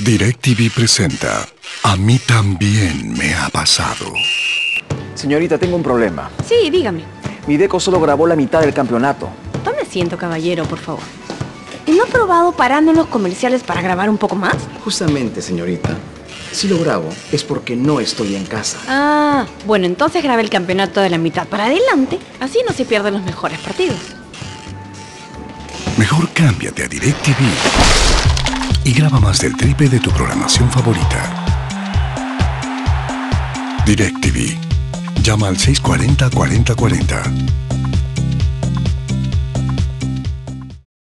DirecTV presenta A mí también me ha pasado. Señorita, tengo un problema. Sí, dígame. Mi Deco solo grabó la mitad del campeonato. Tome asiento, caballero, por favor. ¿No ha probado parando en los comerciales para grabar un poco más? Justamente, señorita. Si lo grabo es porque no estoy en casa. Ah, bueno, entonces grabe el campeonato de la mitad para adelante. Así no se pierden los mejores partidos. Mejor cámbiate a DirecTV y graba más del triple de tu programación favorita. DirecTV. Llama al 640-4040.